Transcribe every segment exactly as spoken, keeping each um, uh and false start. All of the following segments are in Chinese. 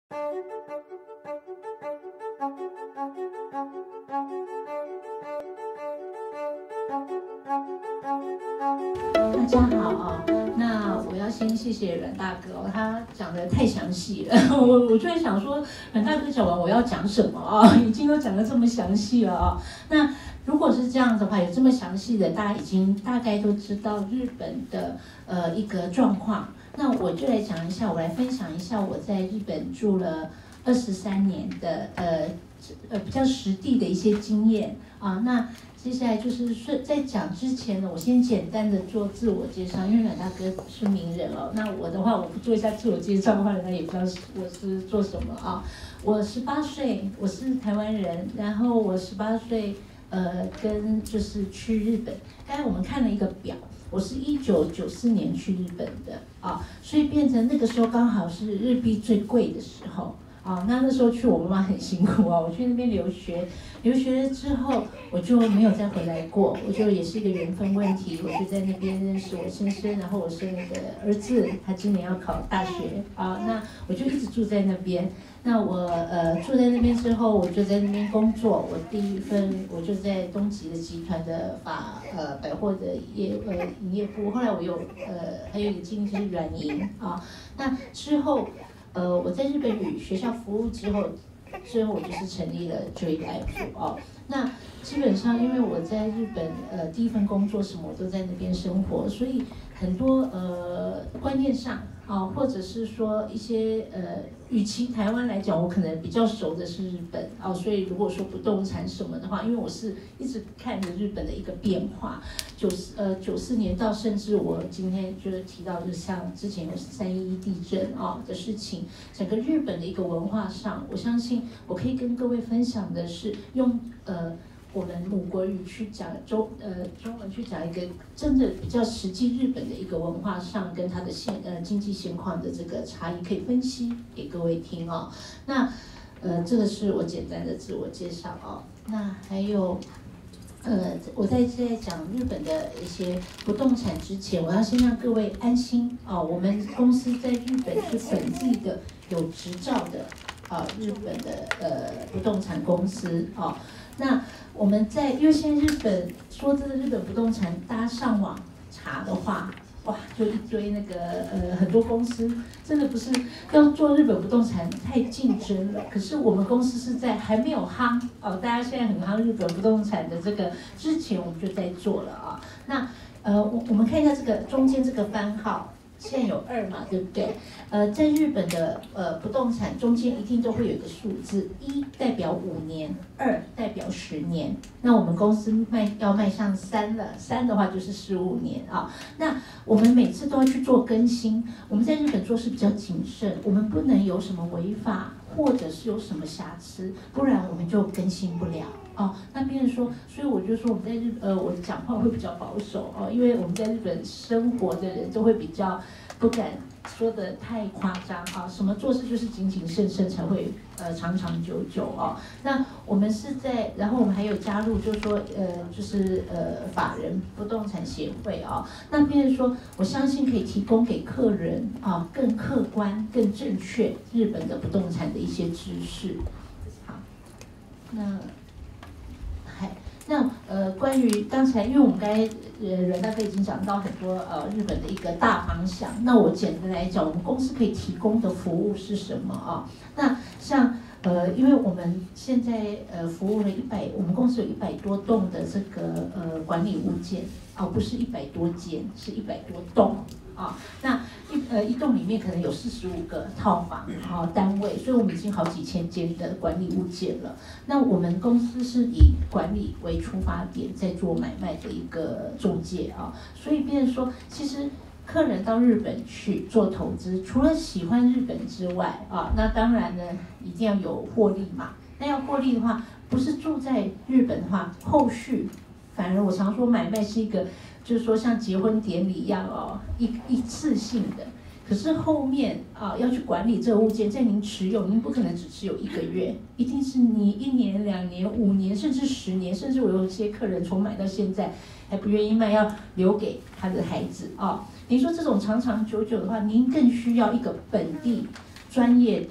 大家好啊，那我要先谢谢阮大哥哦，他讲的太详细了，我我就在想说，阮大哥讲完我要讲什么啊？已经都讲得这么详细了啊。那如果是这样的话，有这么详细的，大家已经大概都知道日本的呃一个状况。那我就来讲一下，我来分享一下我在日本住了二十三年的呃呃比较实地的一些经验啊。那接下来就是在讲之前呢，我先简单的做自我介绍，因为阮大哥是名人哦。那我的话，我不做一下自我介绍的话，人家也不知道我是做什么啊。我十八岁，我是台湾人，然后我十八岁，呃，跟就是去日本。刚才我们看了一个表，我是一九九四年去日本的啊，所以变成那个时候刚好是日币最贵的时候。啊，那那时候去我妈妈很辛苦啊，我去那边留学，留学了之后我就没有再回来过，我就也是一个缘分问题，我就在那边认识我先生，然后我生了个儿子，他今年要考大学啊，那我就一直住在那边。那我呃住在那边之后，我就在那边工作，我第一份我就在东急的集团的法呃百货的业呃营业部，后来我有呃还有一个经理是软银啊，那之后。呃，我在日本语学校服务之后，之后我就是成立了 Joy Life 哦。那基本上因为我在日本呃第一份工作什么我都在那边生活，所以很多呃观念上啊，或者是说一些呃，与其台湾来讲，我可能比较熟的是日本哦，所以如果说不动产什么的话，因为我是一直看着日本的一个变化，九四呃九四年到甚至我今天就是提到，就像之前有三一一地震啊的事情，整个日本的一个文化上，我相信我可以跟各位分享的是用呃。我们母国语去讲中呃中文去讲一个真的比较实际日本的一个文化上跟它的现呃经济现况的这个差异，可以分析给各位听哦。那呃这个是我简单的自我介绍哦。那还有呃我在在讲日本的一些不动产之前，我要先让各位安心哦，我们公司在日本是本地的有执照的啊日本的呃不动产公司哦。那我们在，因为现在日本说真的，日本不动产，大家上网查的话，哇，就一堆那个呃很多公司，真的不是要做日本不动产太竞争了。可是我们公司是在还没有夯哦，大家现在很夯日本不动产的这个之前，我们就在做了啊。那呃，我我们看一下这个中间这个番号。现在有二嘛，对不对？呃，在日本的呃不动产中间一定都会有一个数字，一代表五年，二代表十年。那我们公司迈要迈向三了，三的话就是十五年啊。那我们每次都要去做更新，我们在日本做事比较谨慎，我们不能有什么违法，或者是有什么瑕疵，不然我们就更新不了。哦，那别人说，所以我就说我们在日呃，我讲话会比较保守哦，因为我们在日本生活的人都会比较不敢说的太夸张啊，什么做事就是谨谨慎慎才会呃长长久久哦。那我们是在，然后我们还有加入，就是说呃就是呃法人不动产协会啊、哦，那别人说我相信可以提供给客人啊更客观、更正确日本的不动产的一些知识。好，那。那呃，关于刚才，因为我们刚才呃阮大哥已经讲到很多呃日本的一个大方向，那我简单来讲，我们公司可以提供的服务是什么啊？那像呃，因为我们现在呃服务了一百，我们公司有一百多栋的这个呃管理物件，哦，不是一百多间，是一百多栋。啊，那一呃一栋里面可能有四十五个套房啊单位，所以我们已经好几千间的管理物件了。那我们公司是以管理为出发点，在做买卖的一个中介啊，所以变成说，其实客人到日本去做投资，除了喜欢日本之外啊，那当然呢一定要有获利嘛。那要获利的话，不是住在日本的话，后续反而我常说买卖是一个。就是说像结婚典礼一样哦，一一次性的。可是后面啊要去管理这个物件，在您持有，您不可能只持有一个月，一定是你一年、两年、五年，甚至十年，甚至我有一些客人从买到现在还不愿意卖，要留给他的孩子啊。您说这种长长久久的话，您更需要一个本地专业的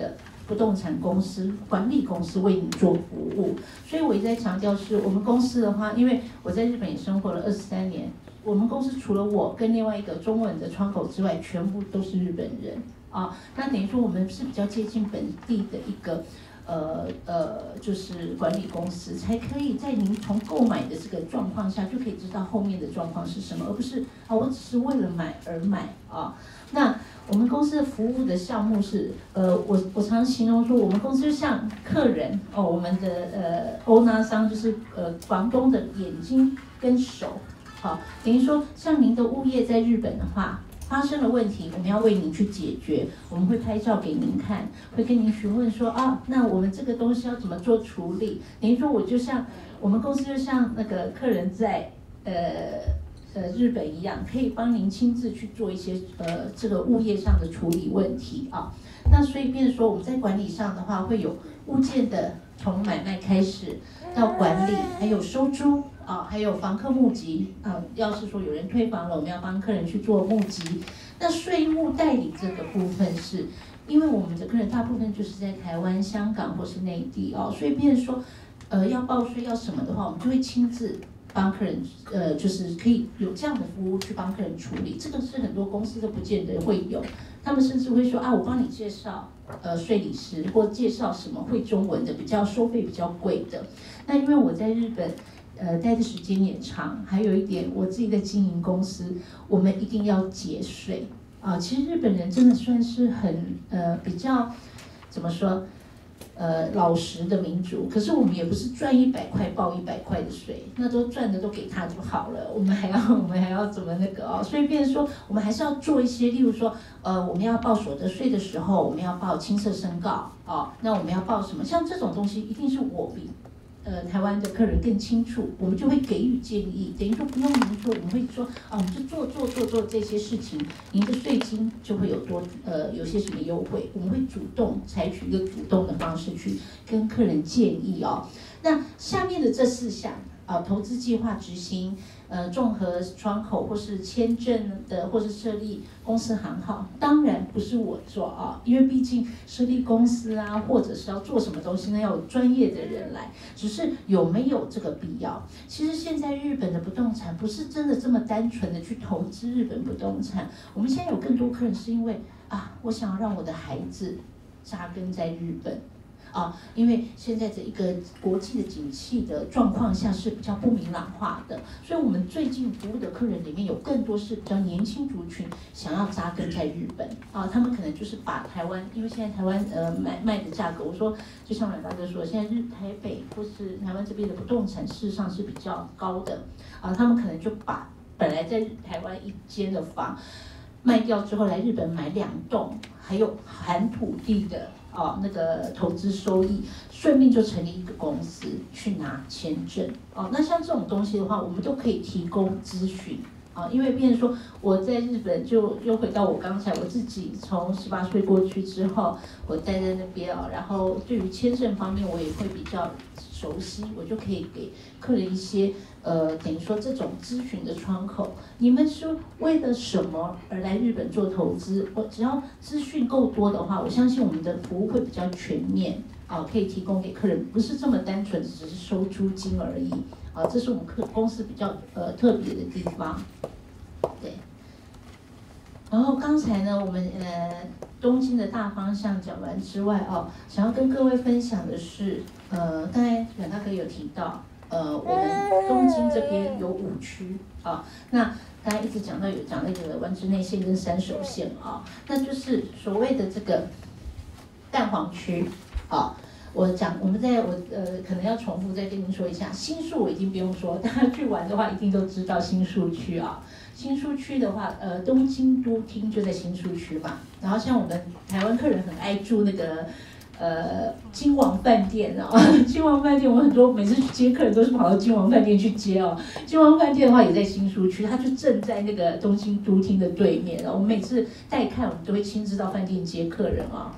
不动产公司、管理公司为你做服务。所以我一直在强调是，我们公司的话，因为我在日本也生活了二十三年，我们公司除了我跟另外一个中文的窗口之外，全部都是日本人啊。那等于说我们是比较接近本地的一个。呃呃，就是管理公司才可以在您从购买的这个状况下，就可以知道后面的状况是什么，而不是啊，我只是为了买而买啊。那我们公司的服务的项目是，呃，我我常形容说，我们公司就像客人哦，我们的呃欧纳商就是呃房东的眼睛跟手，好，等于说像您的物业在日本的话。发生了问题，我们要为您去解决。我们会拍照给您看，会跟您询问说啊，那我们这个东西要怎么做处理？等于说，我就像我们公司就像那个客人在呃呃日本一样，可以帮您亲自去做一些呃这个物业上的处理问题啊。那所以，变成说我们在管理上的话，会有物件的从买卖开始到管理，还有收租。啊，还有房客募集啊，要是说有人退房了，我们要帮客人去做募集。那税务代理这个部分是，因为我们的客人大部分就是在台湾、香港或是内地哦，所以变成说，呃，要报税要什么的话，我们就会亲自帮客人，呃，就是可以有这样的服务去帮客人处理。这个是很多公司都不见得会有，他们甚至会说啊，我帮你介绍呃税理师，或介绍什么会中文的，比较收费比较贵的。那因为我在日本。呃，待的时间也长，还有一点，我自己在经营公司，我们一定要节税啊。其实日本人真的算是很呃比较怎么说，呃老实的民族。可是我们也不是赚一百块报一百块的税，那都赚的都给他就好了。我们还要我们还要怎么那个哦？所以变成说，我们还是要做一些，例如说，呃，我们要报所得税的时候，我们要报青色申告哦。那我们要报什么？像这种东西，一定是我比。呃，台湾的客人更清楚，我们就会给予建议，等于说不用您说，我们会说啊，我们就做做做做这些事情，您的税金就会有多呃有些什么优惠，我们会主动采取一个主动的方式去跟客人建议哦。那下面的这四项啊，投资计划执行，呃，综合窗口或是签证的，或是设立公司行号，当然不是我做啊，因为毕竟设立公司啊，或者是要做什么东西呢，要有专业的人来，只是有没有这个必要？其实现在日本的不动产不是真的这么单纯的去投资日本不动产，我们现在有更多客人是因为啊，我想要让我的孩子扎根在日本。啊，因为现在这一个国际的景气的状况下是比较不明朗化的，所以我们最近服务的客人里面有更多是比较年轻族群想要扎根在日本啊，他们可能就是把台湾，因为现在台湾呃买卖的价格，我说就像阮大哥说，现在日台北或是台湾这边的不动产事实上是比较高的啊，他们可能就把本来在台湾一间的房卖掉之后来日本买两栋，还有含土地的。哦，那个投资收益，顺便就成立一个公司去拿签证。哦，那像这种东西的话，我们都可以提供咨询。啊，因为变成说我在日本就又回到我刚才我自己从十八岁过去之后，我待在那边啊，然后对于签证方面我也会比较熟悉，我就可以给客人一些呃等于说这种咨询的窗口。你们是为了什么而来日本做投资？我只要资讯够多的话，我相信我们的服务会比较全面。啊，可以提供给客人，不是这么单纯，只是收租金而已。啊，这是我们客公司比较呃特别的地方。对。然后刚才呢，我们呃东京的大方向讲完之外，哦，想要跟各位分享的是，呃，刚才阮大哥有提到，呃，我们东京这边有五区啊，那刚才一直讲到有讲那个丸之内线跟山手线啊，那就是所谓的这个蛋黄区。啊，我讲，我们在我呃可能要重复再跟您说一下，新宿我已经不用说，大家去玩的话一定都知道新宿区啊。新宿区的话，呃，东京都厅就在新宿区嘛。然后像我们台湾客人很爱住那个呃金王饭店啊，金王饭店我很多每次去接客人都是跑到金王饭店去接哦。金王饭店的话也在新宿区，它就正在那个东京都厅的对面。然后我们每次带看，我们都会亲自到饭店接客人啊。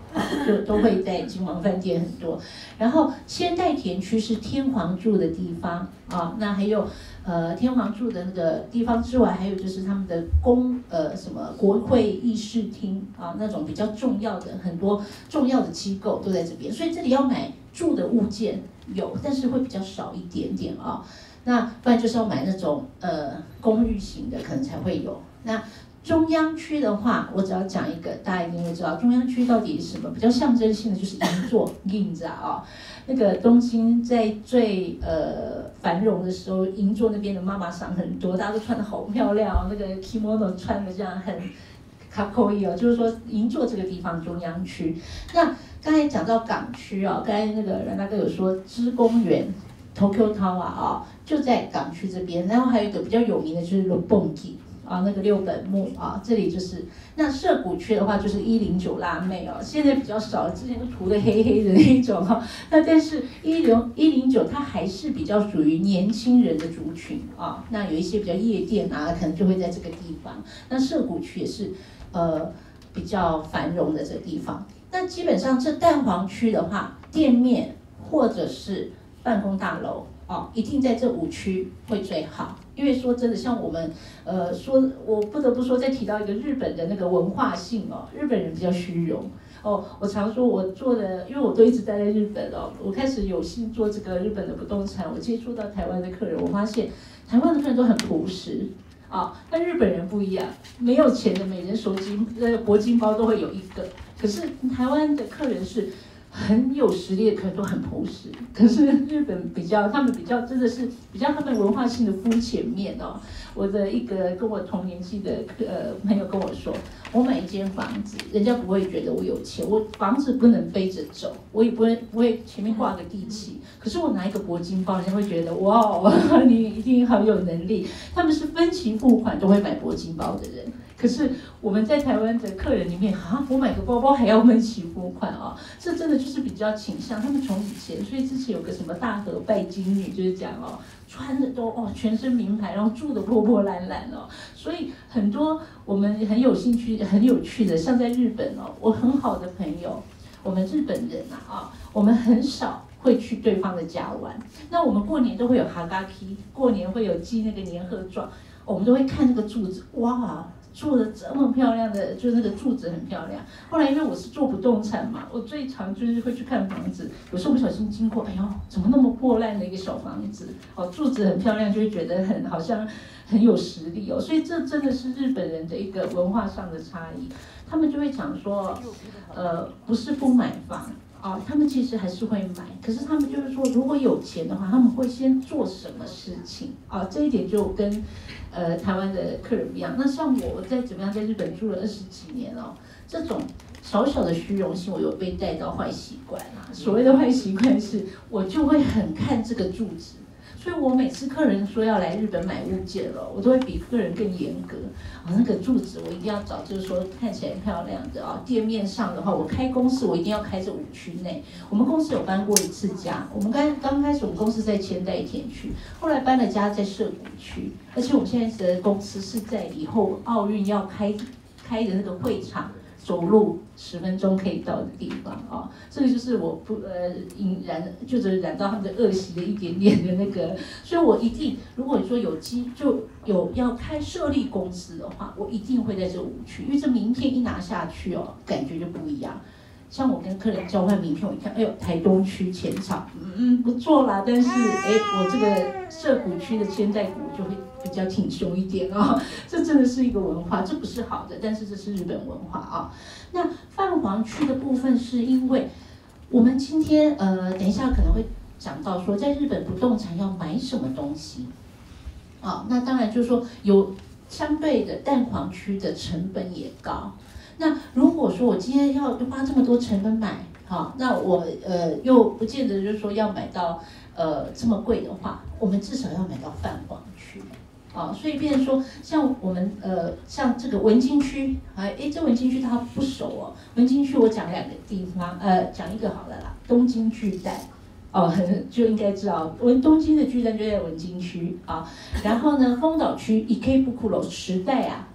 就都会在金皇饭店很多。然后千代田区是天皇住的地方啊，那还有呃天皇住的那个地方之外，还有就是他们的宫呃什么国会议事厅啊，那种比较重要的很多重要的机构都在这边，所以这里要买住的物件有，但是会比较少一点点啊。那不然就是要买那种呃公寓型的，可能才会有。那中央区的话，我只要讲一个，大家一定会知道中央区到底是什么，比较象征性的就是银座 Ginza 啊。那个东京在最呃繁荣的时候，银座那边的妈妈桑很多，大家都穿得好漂亮哦，那个 kimono 穿的这样很卡扣伊哦，就是说银座这个地方中央区。那刚才讲到港区哦，刚才那个阮大哥有说芝公园 Tokyo Tower 啊，就在港区这边，然后还有一个比较有名的就是六本木啊，那个六本木啊，这里就是那涩谷区的话就是一零九辣妹哦，现在比较少，之前都涂的黑黑的那一种哈、哦。那但是一零一零九它还是比较属于年轻人的族群啊，那有一些比较夜店啊，可能就会在这个地方。那涩谷区也是呃比较繁荣的这个地方。那基本上这蛋黄区的话，店面或者是办公大楼。哦，一定在这五区会最好，因为说真的，像我们，呃，说我不得不说，再提到一个日本的那个文化性哦，日本人比较虚荣哦。我常说我做的，因为我都一直待在日本哦，我开始有幸做这个日本的不动产，我接触到台湾的客人，我发现台湾的客人都很朴实啊，但日本人不一样，没有钱的每人手机呃铂金包都会有一个，可是台湾的客人是。很有实力的可能都很朴实，可是日本比较，他们比较真的是比较他们文化性的肤浅面哦。我的一个跟我同年纪的呃朋友跟我说，我买一间房子，人家不会觉得我有钱，我房子不能背着走，我也不会不会前面挂个地契，可是我拿一个铂金包，人家会觉得哇哦，你一定很有能力。他们是分期付款都会买铂金包的人。可是我们在台湾的客人里面，啊，我买个包包还要分期付款啊，这真的就是比较倾向他们从以前，所以之前有个什么大和拜金女就是讲哦，穿的都哦全身名牌，然后住的破破烂烂哦，所以很多我们很有兴趣、很有趣的，像在日本哦，我很好的朋友，我们日本人啊啊，我们很少会去对方的家玩，那我们过年都会有哈嘎 k 过年会有寄那个年贺状，我们都会看那个柱子，哇。做的这么漂亮的，就是那个柱子很漂亮。后来因为我是做不动产嘛，我最常就是会去看房子，有时候不小心经过，哎呦，怎么那么破烂的一个小房子？哦，柱子很漂亮，就会觉得很好像很有实力哦。所以这真的是日本人的一个文化上的差异，他们就会讲说，呃，不是不买房。哦，他们其实还是会买，可是他们就是说，如果有钱的话，他们会先做什么事情？啊、哦，这一点就跟，呃，台湾的客人不一样。那像我在怎么样在日本住了二十几年哦，这种小小的虚荣心，我有被带到坏习惯啊。所谓的坏习惯是，我就会很看这个柱子。所以我每次客人说要来日本买物件了，我都会比客人更严格。啊，那个柱子我一定要找，就是说看起来漂亮的啊。店面上的话，我开公司我一定要开这五区内。我们公司有搬过一次家，我们刚刚开始我们公司在千代田区，后来搬了家在涩谷区，而且我们现在的公司是在以后奥运要开开的那个会场。走路十分钟可以到的地方啊，这个就是我不呃引燃，就是染到他们的恶习的一点点的那个，所以我一定如果说有机就有要开设立公司的话，我一定会在这五区，因为这名片一拿下去哦，感觉就不一样。像我跟客人交换名片，我一看，哎呦，台东区浅草，嗯嗯，不错啦。但是，哎，我这个涩谷区的千代谷就会比较挺凶一点哦。这真的是一个文化，这不是好的，但是这是日本文化啊。那泛黄区的部分是因为我们今天呃，等一下可能会讲到说，在日本不动产要买什么东西啊？那当然就是说有相对的蛋黄区的成本也高。那如果说我今天要花这么多成本买，好，那我呃又不见得就是说要买到呃这么贵的话，我们至少要买到泛黄区，啊，所以变成说像我们呃像这个文京区，哎哎这文京区它不熟哦，文京区我讲两个地方，呃讲一个好了啦，东京巨蛋。哦，很就应该知道，文东京的巨蛋就在文京区啊。然后呢，丰岛区 Ikebukuro 时代啊，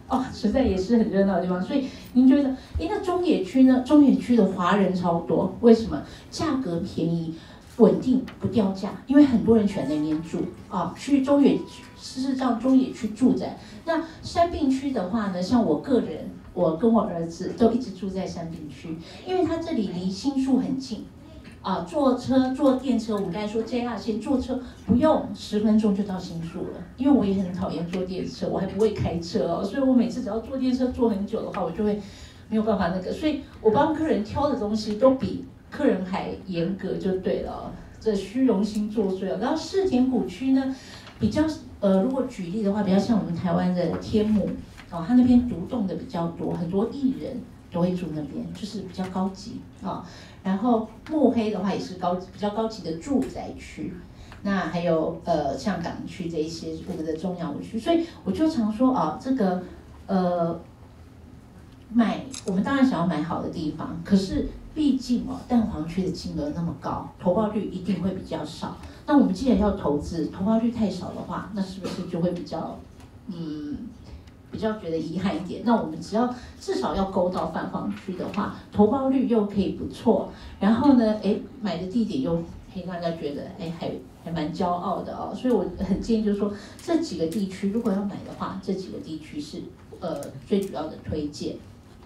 哦，实在也是很热闹的地方。所以您觉得，诶，那中野区呢？中野区的华人超多，为什么？价格便宜，稳定不掉价，因为很多人选在那边住啊。去中野区，事实上中野区住宅，那山并区的话呢，像我个人，我跟我儿子都一直住在山并区，因为它这里离新宿很近。啊，坐车坐电车，我们刚才说 J R 线坐车不用十分钟就到新宿了。因为我也很讨厌坐电车，我还不会开车哦，所以我每次只要坐电车坐很久的话，我就会没有办法那个。所以我帮客人挑的东西都比客人还严格，就对了、哦。这虚荣心作祟了。然后世田谷区呢，比较呃，如果举例的话，比较像我们台湾的天母哦，它那边独栋的比较多，很多艺人都会住那边，就是比较高级啊。哦，然后目黑的话也是高比较高级的住宅区，那还有呃像港区这一些我们的中央区，所以我就常说啊，这个呃买我们当然想要买好的地方，可是毕竟哦蛋黄区的金额那么高，投报率一定会比较少。那我们既然要投资，投报率太少的话，那是不是就会比较嗯？比较觉得遗憾一点，那我们只要至少要勾到泛黄区的话，投报率又可以不错，然后呢，哎，买的地点又可以让大家觉得，哎，还还蛮骄傲的哦。所以我很建议就是说，这几个地区如果要买的话，这几个地区是呃最主要的推荐。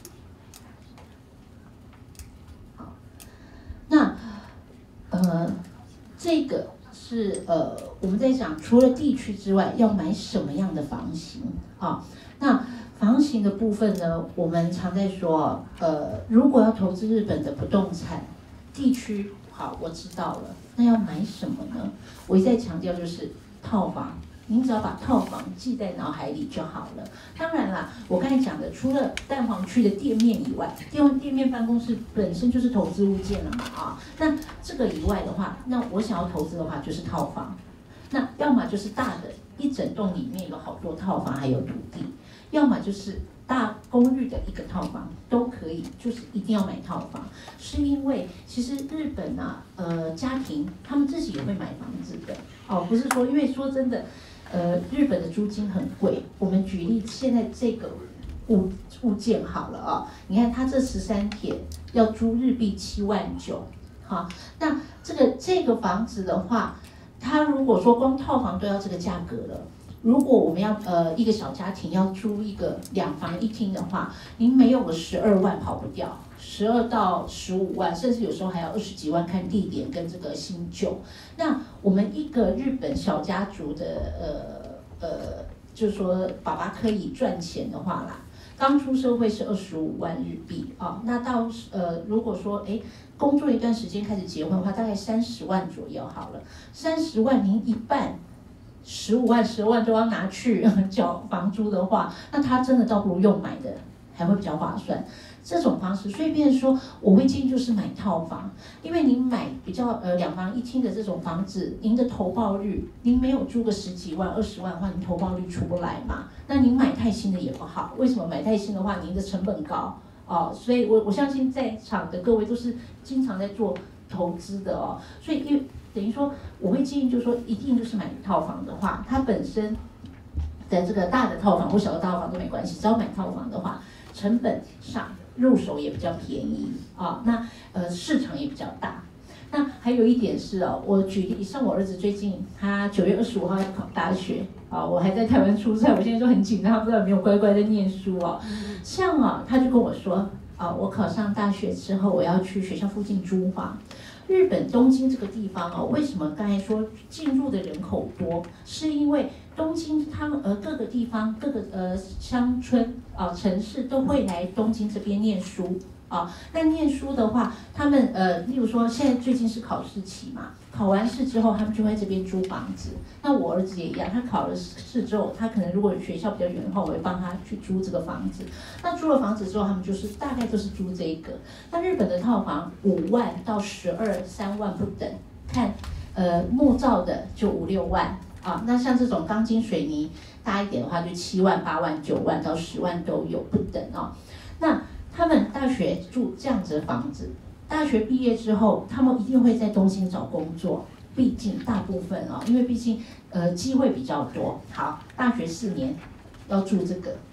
好，那呃这个是呃我们在讲除了地区之外，要买什么样的房型啊？那房型的部分呢，我们常在说，呃，如果要投资日本的不动产地区，好，我知道了，那要买什么呢？我一再强调就是套房，您只要把套房记在脑海里就好了。当然啦，我刚才讲的，除了蛋黄区的店面以外，店店面办公室本身就是投资物件了嘛啊，那这个以外的话，那我想要投资的话就是套房，那要么就是大的一整栋里面有好多套房还有土地。要么就是大公寓的一个套房都可以，就是一定要买套房，是因为其实日本啊，呃，家庭他们自己也会买房子的哦，不是说因为说真的，呃，日本的租金很贵。我们举例现在这个物物件好了啊、哦，你看它这十三天要租日币七万九，好，那这个这个房子的话，它如果说光套房都要这个价格了。如果我们要呃一个小家庭要租一个两房一厅的话，您没有个十二万跑不掉，十二到十五万，甚至有时候还要二十几万，看地点跟这个新旧。那我们一个日本小家族的呃呃，就是说爸爸可以赚钱的话啦，刚出社会是二十五万日币啊、哦，那到呃如果说哎工作一段时间开始结婚的话，大概三十万左右好了，三十万您一半。十五万、十万都要拿去缴房租的话，那他真的倒不如用买的，还会比较划算。这种方式，所以变成说，我会建议就是买套房，因为您买比较呃两房一厅的这种房子，您的投报率，您没有租个十几万、二十万的话，您投报率出不来嘛。那您买太新的也不好，为什么买太新的话，您的成本高哦。所以我我相信在场的各位都是经常在做投资的哦，所以因为。等于说，我会建议就是说，一定就是买套房的话，它本身的这个大的套房或小的套房都没关系，只要买套房的话，成本上入手也比较便宜啊，那呃市场也比较大。那还有一点是哦，我举例，像我儿子最近他九月二十五号要考大学啊，我还在台湾出差，我现在就很紧张，他不知道有没有乖乖在念书哦。像啊，他就跟我说啊，我考上大学之后，我要去学校附近租房。日本东京这个地方哦，为什么刚才说进入的人口多？是因为东京他们呃各个地方各个呃乡村啊、呃、城市都会来东京这边念书啊。那念书的话，他们呃例如说现在最近是考试期嘛，考完试之后他们就会这边租房子。那我儿子也一样，他考了试之后，他可能如果学校比较远的话，我会帮他去租这个房子。那租了房子之后，他们就是大概都是租这个。那日本的套房五万到十二三万不等，看呃木造的就五六万啊。那像这种钢筋水泥大一点的话，就七万八万九万到十万都有不等哦。那他们大学住这样子的房子，大学毕业之后，他们一定会在东京找工作。毕竟大部分哦，因为毕竟呃机会比较多。好，大学四年要住这个，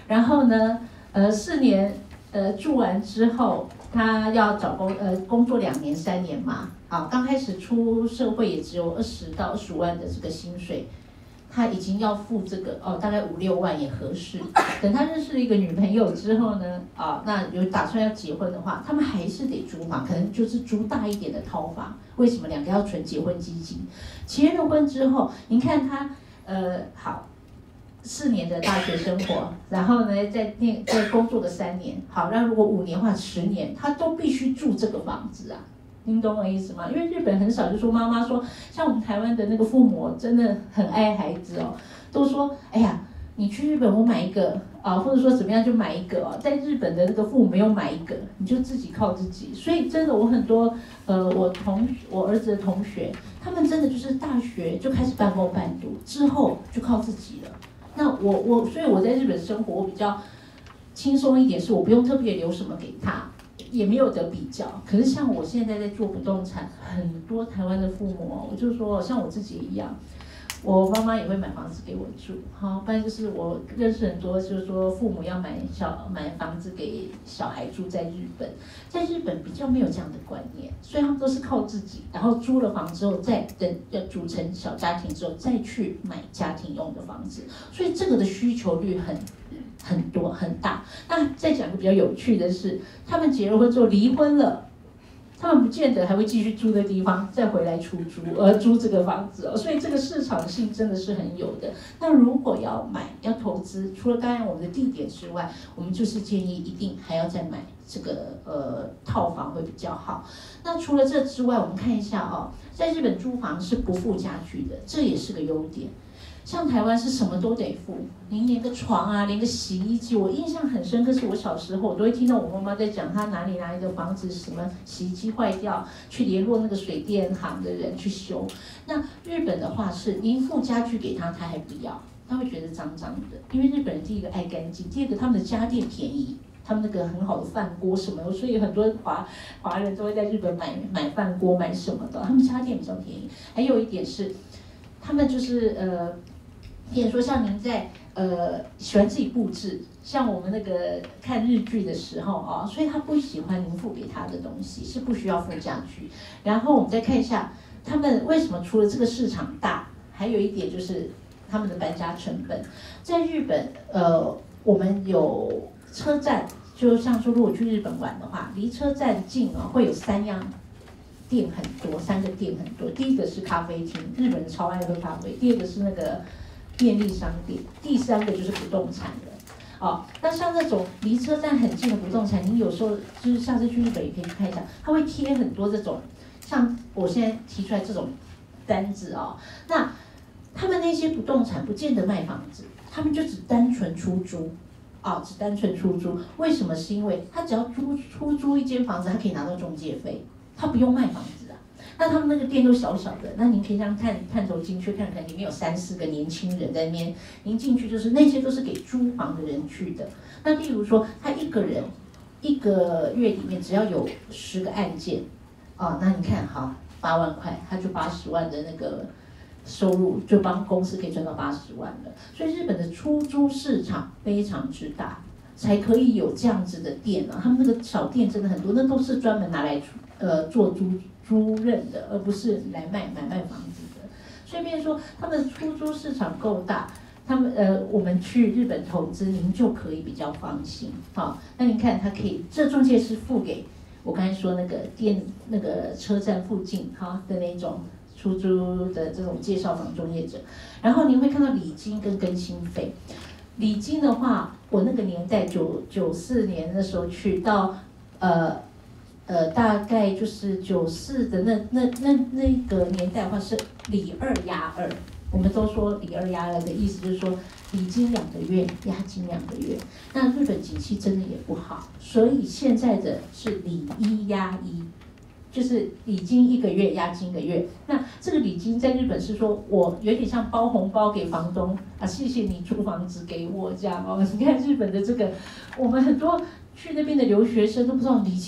然后呢，呃，四年呃住完之后，他要找工呃工作两年三年嘛，好，刚开始出社会也只有二十到二十五万的这个薪水。他已经要付这个哦，大概五六万也合适。等他认识了一个女朋友之后呢，啊，那有打算要结婚的话，他们还是得租房，可能就是租大一点的套房。为什么？两个要存结婚基金。结了婚之后，您看他呃好，四年的大学生活，然后呢再念再工作个三年，好，那如果五年或十年，他都必须住这个房子啊。您懂我意思吗？因为日本很少就说妈妈说，像我们台湾的那个父母真的很爱孩子哦，都说哎呀，你去日本我买一个啊，或者说怎么样就买一个哦。在日本的那个父母没有买一个，你就自己靠自己。所以真的我很多呃我同我儿子的同学，他们真的就是大学就开始半工半读，之后就靠自己了。那我我所以我在日本生活我比较轻松一点，是我不用特别留什么给他。也没有得比较，可是像我现在在做不动产，很多台湾的父母，我就说像我自己一样，我妈妈也会买房子给我住，好，不然就是我认识很多，就是说父母要买小买房子给小孩住在日本，在日本比较没有这样的观念，所以他们都是靠自己，然后租了房之后，再等要组成小家庭之后，再去买家庭用的房子，所以这个的需求率很。很多很大。那再讲个比较有趣的是，他们结了婚之后离婚了，他们不见得还会继续住的地方再回来出租，而租这个房子哦。所以这个市场性真的是很有的。那如果要买要投资，除了刚才我们的地点之外，我们就是建议一定还要再买这个呃套房会比较好。那除了这之外，我们看一下哦，在日本租房是不附家具的，这也是个优点。像台湾是什么都得付，您连个床啊，连个洗衣机，我印象很深刻，是我小时候我都会听到我妈妈在讲，她哪里哪里的房子什么洗衣机坏掉，去联络那个水电行的人去修。那日本的话是您付家具给他，他还不要，他会觉得脏脏的，因为日本人第一个爱干净，第二个他们的家电便宜。他们那个很好的饭锅什么的，所以很多华华人都会在日本买买饭锅买什么的，他们家电比较便宜。还有一点是，他们就是呃。比如说像您在呃喜欢自己布置，像我们那个看日剧的时候啊、哦，所以他不喜欢您付给他的东西，是不需要付家具。然后我们再看一下他们为什么除了这个市场大，还有一点就是他们的搬家成本。在日本，呃，我们有车站，就像说如果去日本玩的话，离车站近啊、哦，会有三样。店很多，三个店很多。第一个是咖啡厅，日本人超爱喝咖啡。第二个是那个便利商店，第三个就是不动产了。哦，那像那种离车站很近的不动产，你有时候就是下次去日本也可以去看一下，它会贴很多这种，像我现在提出来这种单子哦。那他们那些不动产不见得卖房子，他们就只单纯出租。啊、哦，只单纯出租，为什么？是因为他只要租出租一间房子，他可以拿到中介费。他不用卖房子啊，那他们那个店都小小的，那您可以这样探探头进去看看，里面有三四个年轻人在那边，您进去就是那些都是给租房的人去的。那例如说，他一个人一个月里面只要有十个案件，啊、哦，那你看好八万块，他就八十万的那个收入，就帮公司可以赚到八十万了。所以日本的出租市场非常之大。才可以有这样子的店啊，他们那个小店真的很多，那都是专门拿来呃做租租赁的，而不是来卖买卖房子的。所以变成说，他们的出租市场够大，他们呃我们去日本投资，您就可以比较放心。好，那您看，他可以，这中介是付给我刚才说那个店那个车站附近哈的那种出租的这种介绍房中介者，然后您会看到礼金跟更新费。礼金的话，我那个年代九九四年的时候去到，呃，呃，大概就是九四的那那那那个年代的话是礼二押二，我们都说礼二押二的意思就是说礼金两个月，押金两个月。那日本景气真的也不好，所以现在的是礼一押一。就是礼金一个月，押金一个月。那这个礼金在日本是说，我有点像包红包给房东啊，谢谢你租房子给我这样哦。你看日本的这个，我们很多去那边的留学生都不知道礼金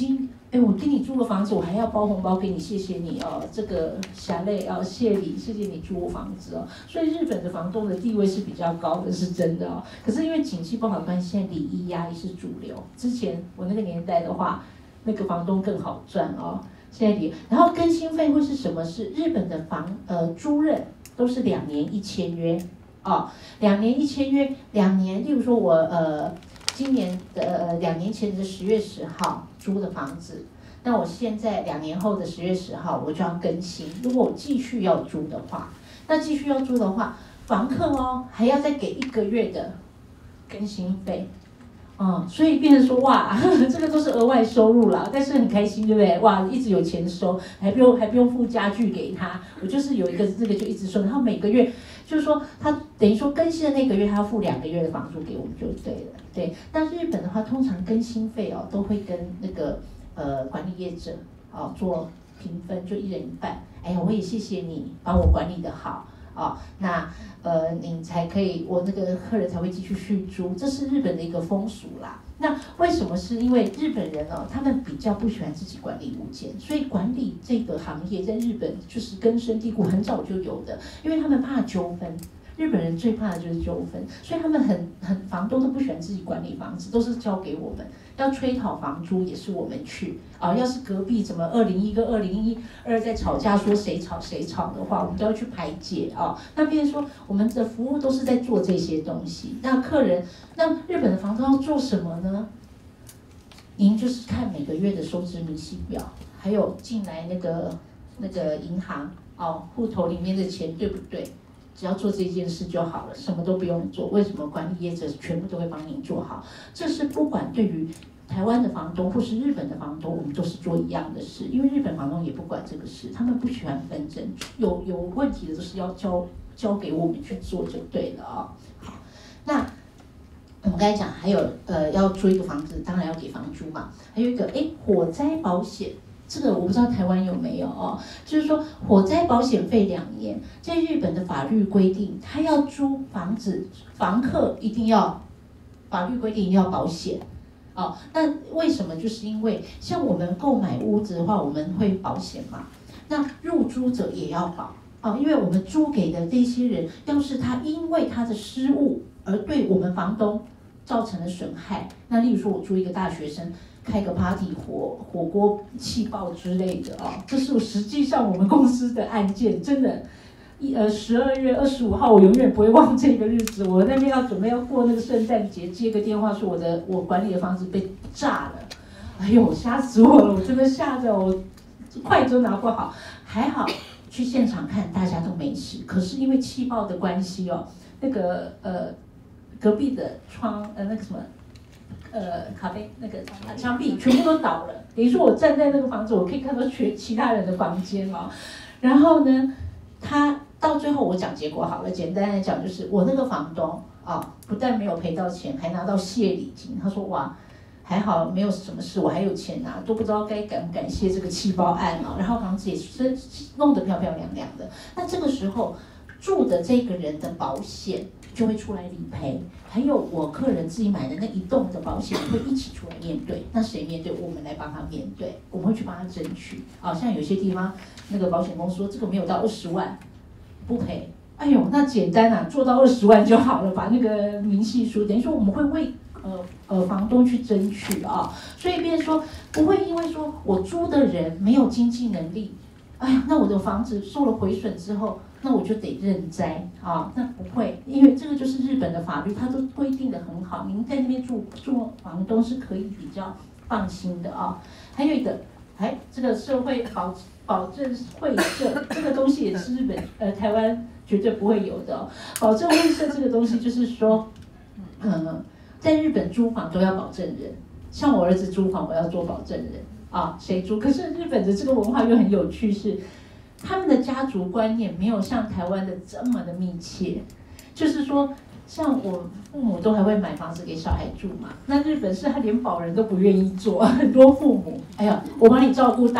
哎，我给你租个房子，我还要包红包给你，谢谢你哦，这个侠类哦，谢礼，谢谢你租我房子哦。所以日本的房东的地位是比较高的，是真的哦。可是因为景气不好关系，现在礼仪压力是主流。之前我那个年代的话，那个房东更好赚哦。现在礼，然后更新费会是什么？是日本的房呃租赁都是两年一签约哦，两年一签约，两年，例如说我呃。今年的呃两年前的十月十号租的房子，那我现在两年后的十月十号我就要更新。如果我继续要租的话，那继续要租的话，房客哦还要再给一个月的更新费，嗯，所以变成说哇，这个都是额外收入啦，但是很开心，对不对？哇，一直有钱收，还不用还不用付家具给他，我就是有一个这个就一直收，然后每个月。就是说，他等于说更新的那个月，他要付两个月的房租给我们就对了。对，那日本的话，通常更新费哦，都会跟那个呃管理业者哦做平分，就一人一半。哎呀，我也谢谢你帮我管理的好哦，那呃你才可以，我那个客人才会继续续租，这是日本的一个风俗啦。那为什么？是因为日本人哦，他们比较不喜欢自己管理物件，所以管理这个行业在日本就是根深蒂固，很早就有的，因为他们怕纠纷。日本人最怕的就是纠纷，所以他们很很房东都不喜欢自己管理房子，都是交给我们。要催讨房租也是我们去啊。要是隔壁怎么二零一跟二零一二在吵架，说谁吵谁吵的话，我们都要去排解啊。那变成说我们的服务都是在做这些东西。那客人，那日本的房东要做什么呢？您就是看每个月的收支明细表，还有进来那个那个银行哦，户头里面的钱对不对？只要做这件事就好了，什么都不用做。为什么管理业者全部都会帮您做好？这是不管对于台湾的房东或是日本的房东，我们都是做一样的事。因为日本房东也不管这个事，他们不喜欢纷争，有有问题的都是要交交给我们去做就对了啊、哦。好，那我们刚才讲还有呃要租一个房子，当然要给房租嘛。还有一个哎火灾保险。这个我不知道台湾有没有哦，就是说火灾保险费两年，在日本的法律规定，他要租房子，房客一定要法律规定一定要保险，哦，那为什么？就是因为像我们购买屋子的话，我们会保险嘛，那入租者也要保哦，因为我们租给的这些人，要是他因为他的失误而对我们房东造成了损害，那例如说我租一个大学生。开个 party 火火锅气爆之类的哦，这是实际上我们公司的案件，真的，一呃十二月二十五号我永远不会忘这个日子。我那边要准备要过那个圣诞节，接个电话说我的我管理的房子被炸了，哎呦吓死我了，我真的吓得我筷子都拿不好，还好去现场看大家都没事，可是因为气爆的关系哦，那个呃隔壁的窗呃那个什么。呃，咖啡那个墙壁全部都倒了，等于说我站在那个房子，我可以看到全其他人的房间哦。然后呢，他到最后我讲结果好了，简单来讲就是我那个房东啊、哦，不但没有赔到钱，还拿到谢礼金。他说哇，还好没有什么事，我还有钱拿，都不知道该感不感谢这个气爆案哦。然后房子也是弄得漂漂亮亮的。那这个时候住的这个人的保险就会出来理赔。还有我客人自己买的那一栋的保险会一起出来面对，那谁面对？我们来帮他面对，我们会去帮他争取。啊，像有些地方那个保险公司说这个没有到二十万，不赔。哎呦，那简单啊，做到二十万就好了，把那个明细书，等于说我们会为呃呃房东去争取啊，所以变成说不会因为说我租的人没有经济能力，哎呀，那我的房子受了毁损之后。那我就得认栽啊，那不会，因为这个就是日本的法律，它都规定的很好，您在那边住住房东是可以比较放心的啊。还有一个，哎，这个社会保保证会社这个东西也是日本呃台湾绝对不会有的、哦。保证会社这个东西就是说，嗯，在日本租房都要保证人，像我儿子租房我要做保证人啊，谁租？可是日本的这个文化又很有趣是。他们的家族观念没有像台湾的这么的密切，就是说，像我父母都还会买房子给小孩住嘛，那日本是他连保人都不愿意做，很多父母，哎呀，我把你照顾大了，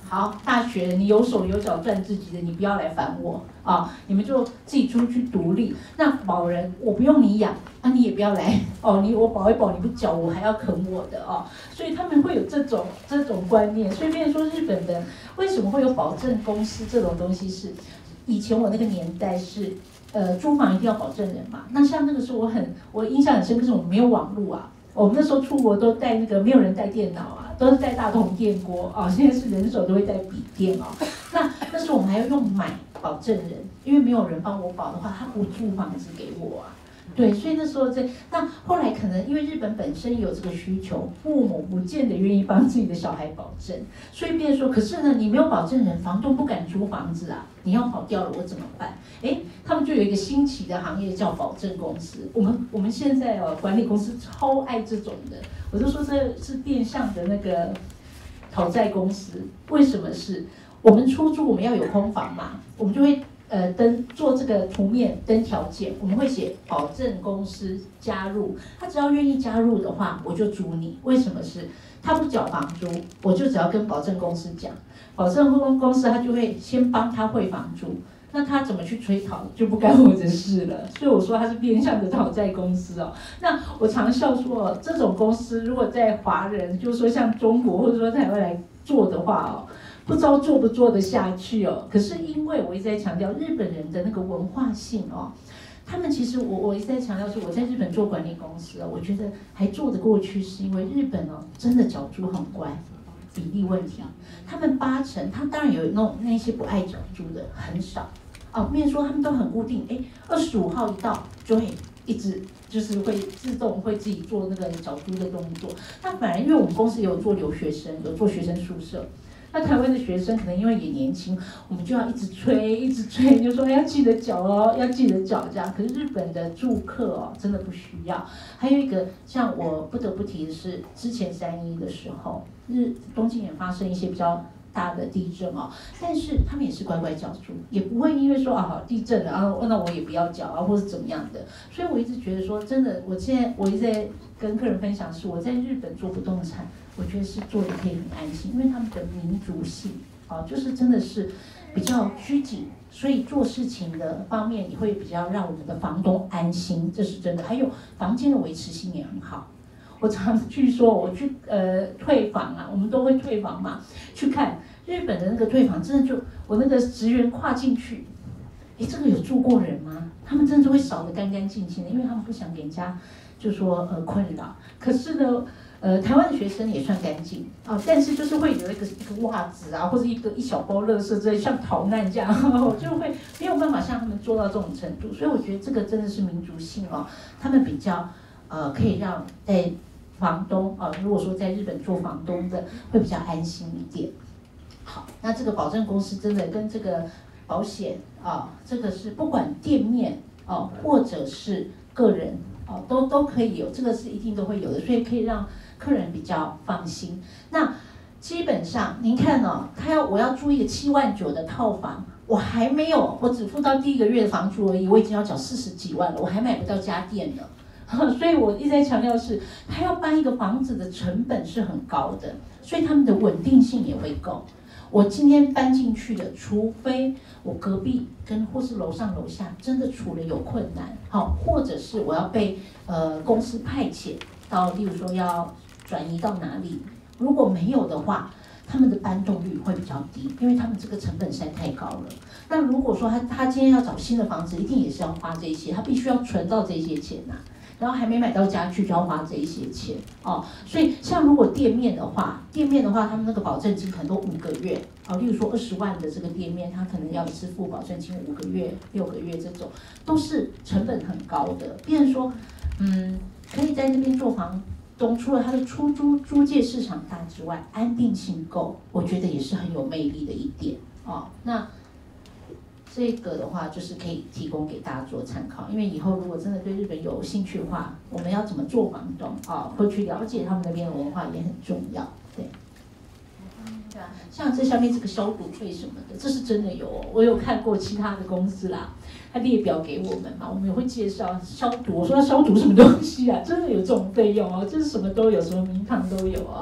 好，大学你有手有脚赚自己的，你不要来烦我啊！你们就自己出去独立。那保人我不用你养，啊你也不要来哦，你我保一保你不缴，我还要啃我的哦。所以他们会有这种这种观念。所以变成说日本的为什么会有保证公司这种东西是，以前我那个年代是。呃，租房一定要保证人嘛。那像那个时候，我很我印象很深刻，是我们没有网络啊。我们那时候出国都带那个，没有人带电脑啊，都是带大同电锅啊。现在是人手都会带笔电啊。那那时候我们还要用买保证人，因为没有人帮我保的话，他不租房子给我啊。对，所以那时候在那后来可能因为日本本身有这个需求，父母不见得愿意帮自己的小孩保证，所以变成说，可是呢，你没有保证人，房东不敢租房子啊，你要跑掉了我怎么办？哎，他们就有一个新奇的行业叫保证公司。我们我们现在哦，管理公司超爱这种的，我就说这是变相的那个讨债公司。为什么是？我们出租我们要有空房嘛，我们就会。呃，登做这个图面登条件，我们会写保证公司加入，他只要愿意加入的话，我就租你。为什么是？他不缴房租，我就只要跟保证公司讲，保证公公司他就会先帮他汇房租，那他怎么去催讨就不干我的事了。所以我说他是变相的讨债公司哦。那我常笑说，这种公司如果在华人，就是说像中国或者说台湾来做的话哦。不知道做不做得下去哦。可是因为我一直在强调日本人的那个文化性哦，他们其实我我一直在强调是我在日本做管理公司哦，我觉得还做得过去，是因为日本哦真的缴租很乖，比例问题，他们八成，他当然有那种那些不爱缴租的很少哦，面说他们都很固定，哎，二十五号一到就会一直。就是会自动会自己做那个缴租的动作。那反而因为我们公司也有做留学生，有做学生宿舍。那台湾的学生可能因为也年轻，我们就要一直催，一直催，就说要记得缴哦，要记得缴这样。可是日本的住客哦，真的不需要。还有一个，像我不得不提的是，之前三一的时候，日东京也发生一些比较大的地震哦，但是他们也是乖乖缴租，也不会因为说啊好地震了啊，那我也不要缴啊，或是怎么样的。所以我一直觉得说，真的，我现在我一直在跟客人分享是，我在日本做不动产。我觉得是做的可以很安心，因为他们的民族性啊，就是真的是比较拘谨，所以做事情的方面也会比较让我们的房东安心，这是真的。还有房间的维持性也很好。我常去说，我去呃退房啊，我们都会退房嘛，去看日本的那个退房，真的就我那个职员跨进去，哎，这个有住过人吗？他们真的会扫得干干净净的，因为他们不想给人家就说呃困扰。可是呢。呃，台湾的学生也算干净啊，但是就是会有一个一个袜子啊，或者一个一小包垃圾之类，像逃难这样，我就会没有办法像他们做到这种程度，所以我觉得这个真的是民族性哦，他们比较呃可以让在房东啊，如果说在日本做房东的会比较安心一点。好，那这个保证公司真的跟这个保险啊，这个是不管店面啊，或者是个人啊，都都可以有，这个是一定都会有的，所以可以让。客人比较放心。那基本上您看哦，他要我要租一个七万九的套房，我还没有，我只付到第一个月的房租而已，我已经要缴四十几万了，我还买不到家电呢。所以我一直在强调是，他要搬一个房子的成本是很高的，所以他们的稳定性也会够。我今天搬进去的，除非我隔壁跟或是楼上楼下真的处了有困难，好，或者是我要被呃公司派遣到，例如说要。转移到哪里？如果没有的话，他们的搬动率会比较低，因为他们这个成本实在太高了。那如果说他他今天要找新的房子，一定也是要花这些，他必须要存到这些钱呐、啊，然后还没买到家具就要花这一些钱哦。所以像如果店面的话，店面的话，他们那个保证金可能都五个月哦，例如说二十万的这个店面，他可能要支付保证金五个月、六个月这种，都是成本很高的。变成说，嗯，可以在那边做房。东除了它的出租租借市场大之外，安定性够，我觉得也是很有魅力的一点哦。那这个的话，就是可以提供给大家做参考，因为以后如果真的对日本有兴趣的话，我们要怎么做房东啊，会去了解他们那边的文化也很重要，对。对啊，像这下面这个消毒费什么的，这是真的有哦，我有看过其他的公司啦。他列表给我们嘛，我们也会介绍消毒。我说要消毒什么东西啊？真的有这种费用哦，就是什么都有，什么名堂都有哦。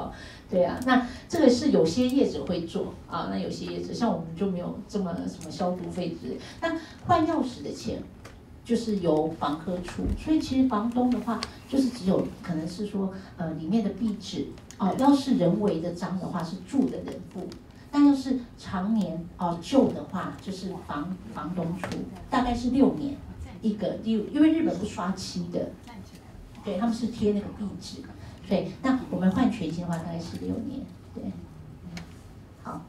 对啊，那这个是有些业者会做啊，那有些业者像我们就没有这么什么消毒费之类。那换钥匙的钱就是由房客出，所以其实房东的话就是只有可能是说呃里面的壁纸哦，要是人为的脏的话是住的人付，但要是常年哦旧的话就是房房东出，大概是六年一个，因为日本不刷漆的，对，他们是贴那个壁纸。对，那我们换全新的话大概是六年，对，好。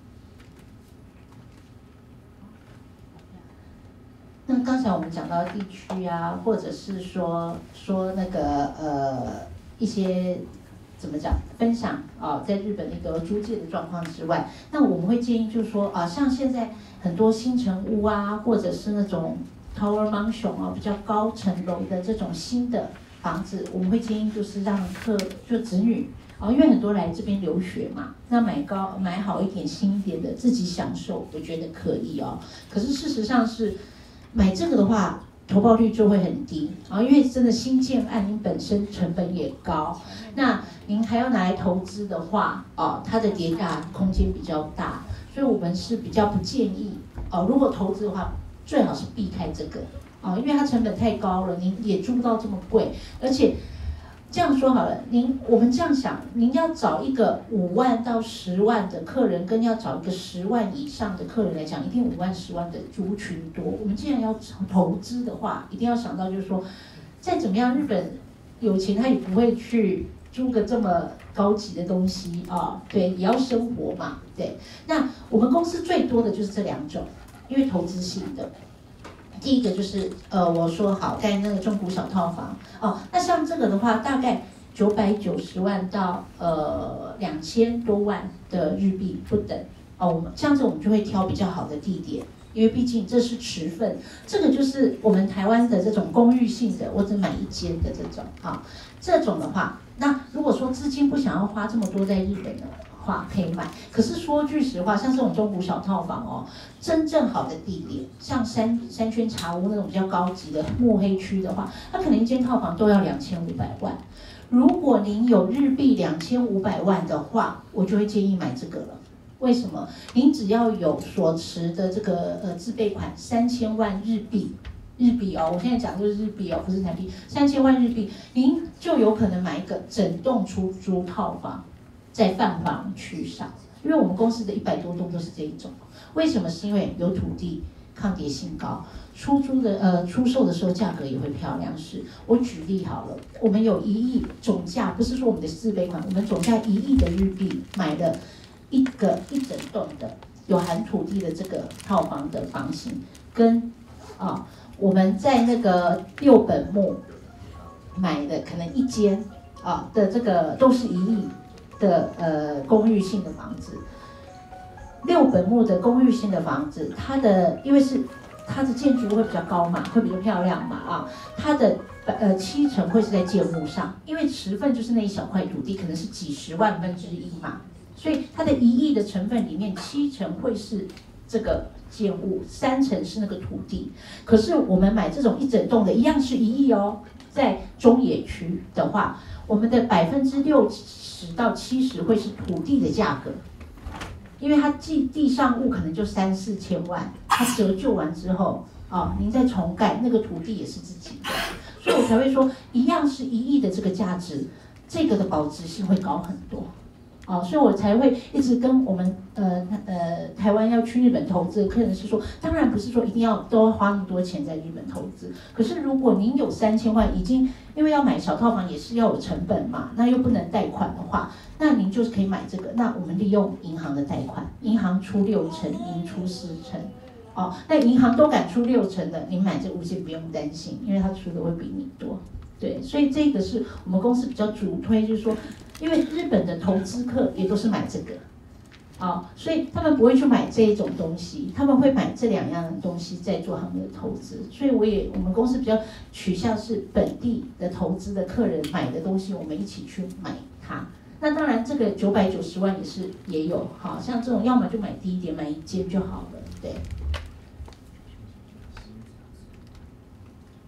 那刚才我们讲到地区啊，或者是说说那个呃一些怎么讲分享啊，在日本那个租借的状况之外，那我们会建议就是说啊，像现在很多新城屋啊，或者是那种 tower mansion 啊，比较高层楼的这种新的房子，我们会建议就是让客就子女啊，因为很多来这边留学嘛，那买高买好一点新一点的自己享受，我觉得可以哦。可是事实上是买这个的话，投报率就会很低啊，因为真的新建案您本身成本也高，那您还要拿来投资的话，哦，它的跌价空间比较大，所以我们是比较不建议哦。如果投资的话，最好是避开这个。啊，因为它成本太高了，您也租不到这么贵，而且这样说好了，您我们这样想，您要找一个五万到十万的客人，跟要找一个十万以上的客人来讲，一定五万十万的族群多。我们既然要投资的话，一定要想到就是说，再怎么样，日本有钱他也不会去租个这么高级的东西啊，对，也要生活嘛，对。那我们公司最多的就是这两种，因为投资性的。第一个就是呃，我说好盖那个中古小套房哦，那像这个的话，大概九百九十万到呃两千多万的日币不等哦。我们这样子我们就会挑比较好的地点，因为毕竟这是持份，这个就是我们台湾的这种公寓性的，我只买一间的这种啊，这种的话，那如果说资金不想要花这么多在日本的话可以买，可是说句实话，像这种中古小套房哦，真正好的地点，像山山圈茶屋那种比较高级的墨黑区的话，它可能一间套房都要两千五百万。如果您有日币两千五百万的话，我就会建议买这个了。为什么？您只要有所持的这个呃自备款三千万日币。日币哦，我现在讲的就是日币哦，不是台币，三千万日币，您就有可能买一个整栋出租套房。在泛黄区上，因为我们公司的一百多栋都是这一种。为什么？是因为有土地，抗跌性高，出租的呃出售的时候价格也会漂亮。是，我举例好了，我们有一亿总价，不是说我们的自备款，我们总价一亿的日币买了一个一整栋的有含土地的这个套房的房型，跟啊我们在那个六本木买的可能一间啊的这个都是一亿。的呃公寓性的房子，六本木的公寓性的房子，它的因为是它的建筑会比较高嘛，会比较漂亮嘛啊，它的呃七成会是在建物上，因为持份就是那一小块土地，可能是几十万分之一嘛，所以它的一亿的成分里面，七成会是这个建物，三成是那个土地。可是我们买这种一整栋的，一样是一亿哦，在中野区的话，我们的百分之六十到七十会是土地的价格，因为它地地上物可能就三四千万，它折旧完之后，啊，您再重盖，那个土地也是自己的，所以我才会说，一样是一亿的这个价值，这个的保值性会高很多。哦，所以我才会一直跟我们呃呃台湾要去日本投资的客人是说，当然不是说一定要都要花那么多钱在日本投资，可是如果您有三千万，已经因为要买小套房也是要有成本嘛，那又不能贷款的话，那您就是可以买这个。那我们利用银行的贷款，银行出六成，您出四成。哦，那银行都敢出六成的，您买这物件不用担心，因为它出的会比你多。对，所以这个是我们公司比较主推，就是说，因为日本的投资客也都是买这个，啊、哦，所以他们不会去买这一种东西，他们会买这两样东西在做他们的投资。所以我也我们公司比较取向是本地的投资的客人买的东西，我们一起去买它。那当然，这个九百九十万也是也有，好像这种要么就买低一点，买一间就好了，对。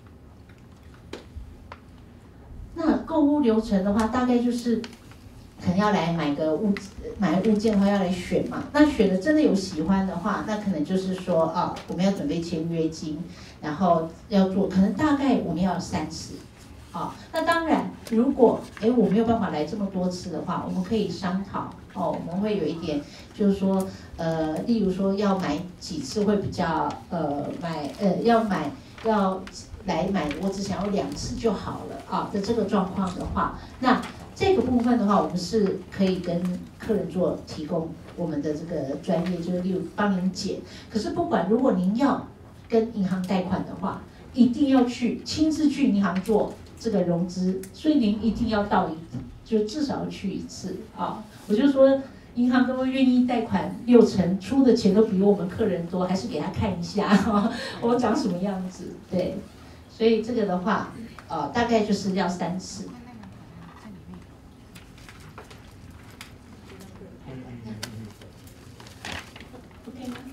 那购物流程的话，大概就是可能要来买个物买物件的话要来选嘛，那选的真的有喜欢的话，那可能就是说啊，我们要准备签约金，然后要做，可能大概我们要三次。哦，那当然，如果哎我没有办法来这么多次的话，我们可以商讨哦，我们会有一点，就是说，呃，例如说要买几次会比较，呃，买呃要买要来买，我只想要两次就好了啊的这个状况的话，那这个部分的话，我们是可以跟客人做提供我们的这个专业，就是例如帮您解。可是不管如果您要跟银行贷款的话，一定要去亲自去银行做这个融资，所以您一定要到一，就至少要去一次啊。我就说，银行都愿意贷款六成，出的钱都比我们客人多，还是给他看一下啊，我长什么样子，对。所以这个的话，呃，大概就是要三次。OK 吗？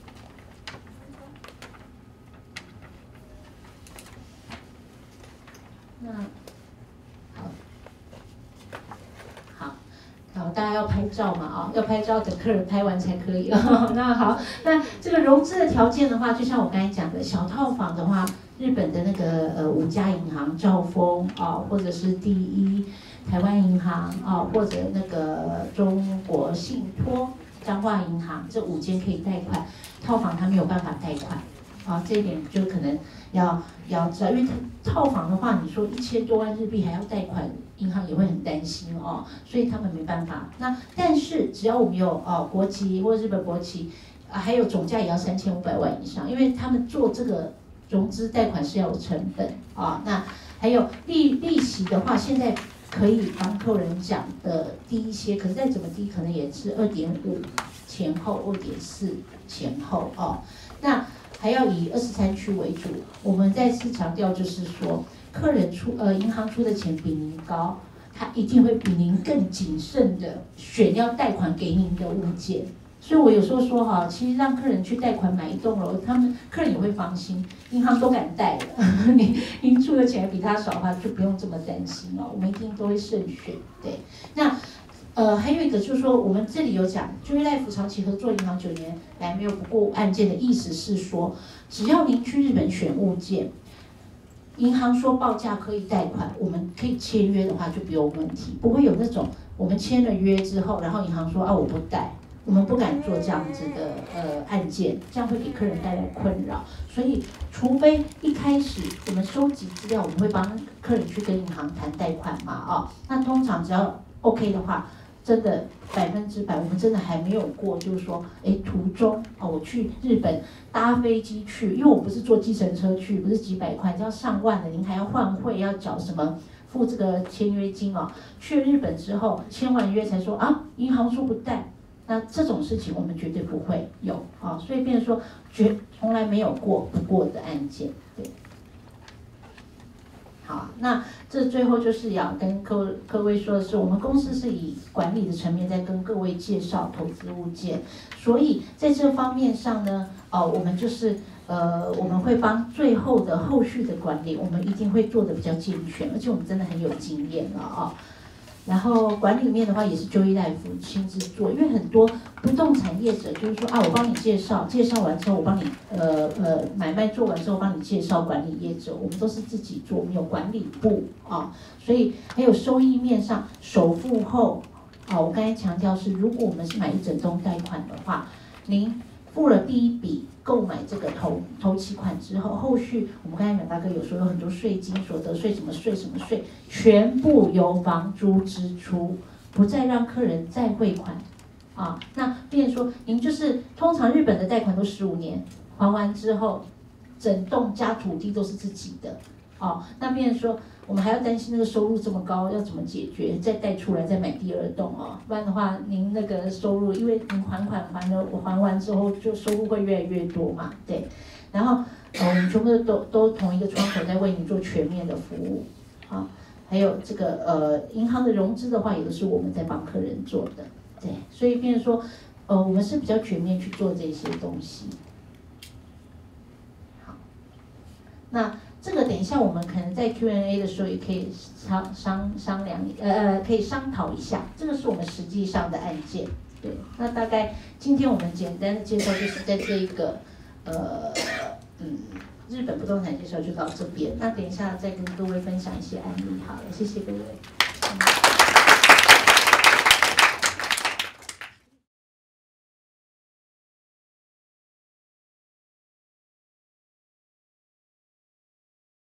那好，好，好，大家要拍照嘛啊，要拍照，等客人拍完才可以。那好，那这个融资的条件的话，就像我刚才讲的，小套房的话，日本的那个呃五家银行，兆丰啊，或者是第一台湾银行啊，或者那个中国信托、彰化银行这五间可以贷款，套房它没有办法贷款。啊，这一点就可能要要知道，因为套房的话，你说一千多万日币还要贷款，银行也会很担心哦，所以他们没办法。那但是只要我们有哦国籍或日本国籍，啊还有总价也要三千五百万以上，因为他们做这个融资贷款是要有成本啊。那还有利利息的话，现在可以帮客人讲的低一些，可是再怎么低，可能也是二点五前后，二点四前后哦。那还要以二十三区为主，我们再次强调就是说，客人出呃银行出的钱比您高，他一定会比您更谨慎的选要贷款给您的物件。所以我有时候说哈，其实让客人去贷款买一栋楼，他们客人也会放心，银行都敢贷了，您您出的钱比他少的话，就不用这么担心了。我们一定都会慎选，对。那呃，还有一个就是说，我们这里有讲，Joy Life长期合作银行九年来没有不过案件的意思是说，只要您去日本选物件，银行说报价可以贷款，我们可以签约的话就不用问题，不会有那种我们签了约之后，然后银行说啊我不贷，我们不敢做这样子的呃案件，这样会给客人带来困扰。所以，除非一开始我们收集资料，我们会帮客人去跟银行谈贷款嘛啊、哦，那通常只要 OK 的话。真的百分之百，我们真的还没有过，就是说，哎，途中啊，我去日本搭飞机去，因为我不是坐计程车去，不是几百块，要上万的，您还要换汇，要缴什么，付这个签约金哦。去日本之后签完约才说啊，银行说不贷，那这种事情我们绝对不会有啊，所以变成说绝从来没有过不过的案件，对。好，那这最后就是要跟各各位说的是，我们公司是以管理的层面在跟各位介绍投资物件，所以在这方面上呢，哦，我们就是呃，我们会帮最后的后续的管理，我们一定会做的比较健全，而且我们真的很有经验了啊。然后管理面的话也是 Joy Life 亲自做，因为很多不动产业者就是说啊，我帮你介绍，介绍完之后我帮你呃呃买卖做完之后帮你介绍管理业者，我们都是自己做，我们有管理部啊，所以还有收益面上首付后啊，我刚才强调是，如果我们是买一整栋贷款的话，您付了第一笔购买这个头头期款之后，后续我们刚才阮大哥有说有很多税金、所得税、什么税、什么税，全部由房租支出，不再让客人再汇款啊。那变成说，您就是通常日本的贷款都十五年，还完之后，整栋加土地都是自己的。哦，那变成说，我们还要担心那个收入这么高，要怎么解决？再贷出来再买第二栋哦，不然的话，您那个收入，因为您还款还了，我还完之后就收入会越来越多嘛，对。然后，呃，我们全部都都同一个窗口在为您做全面的服务，啊，还有这个呃银行的融资的话，也都是我们在帮客人做的，对。所以变成说，呃，我们是比较全面去做这些东西。好，那。 这个等一下我们可能在 Q and A 的时候也可以商商商量，呃，可以商讨一下。这个是我们实际上的案件。对，那大概今天我们简单的介绍就是在这一个呃嗯日本不动产介绍就到这边。那等一下再跟各位分享一些案例好了，谢谢各位。